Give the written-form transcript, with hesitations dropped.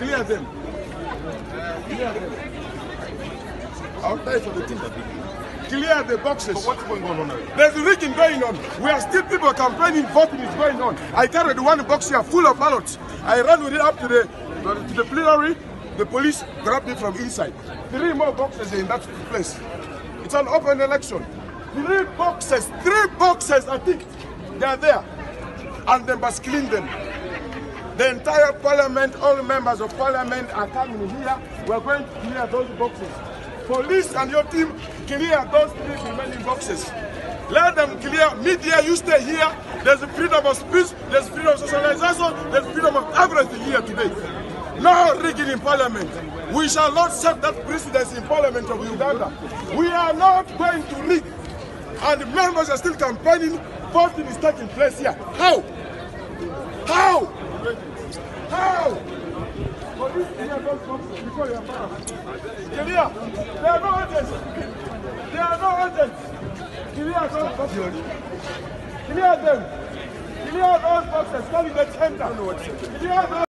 Clear them. Clear them. I'll pay for the thing. Clear the boxes. So what's going on now? There's rigging going on. We are still people campaigning, voting is going on. I carried one box here full of ballots. I ran with it up to the plenary. The police grabbed it from inside. 3 more boxes in that place. It's an open election. 3 boxes, I think they are there. And they must clean them. The entire parliament, all members of parliament are coming here. We're going to clear those boxes. Police and your team clear those 3 remaining boxes. Let them clear. Media, you stay here. There's freedom of speech, there's freedom of socialization, there's freedom of everything here today. No rigging in parliament. We shall not set that precedence in parliament of Uganda. We are not going to rig. And members are still campaigning. Voting is taking place here. How? How? How? Police clear those boxes before you are found. Clear. There are no agents. There are no agents. Clear those boxes. Clear them. Clear those boxes. Call it the center. Clear those.